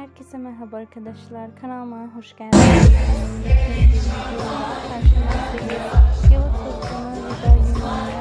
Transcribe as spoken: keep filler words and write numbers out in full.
Herkese merhaba arkadaşlar, kanalıma hoş geldiniz. Karşınızdayız. Yalı Sultanı ya da Yunanlı